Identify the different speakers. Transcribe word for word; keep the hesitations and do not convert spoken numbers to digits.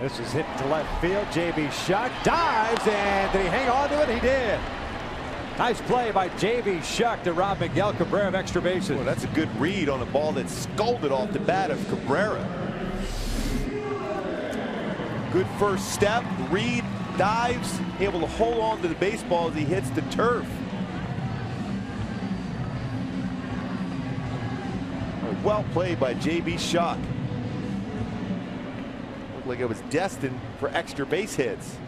Speaker 1: This is hit to left field. J B. Shuck dives, and did he hang on to it? He did. Nice play by J B. Shuck to rob Miguel Cabrera of extra bases.
Speaker 2: Well, that's a good read on a ball that sculled off the bat of Cabrera. Good first step. Reed dives, able to hold on to the baseball as he hits the turf. Well played by J B. Shuck. Looked like it was destined for extra base hits.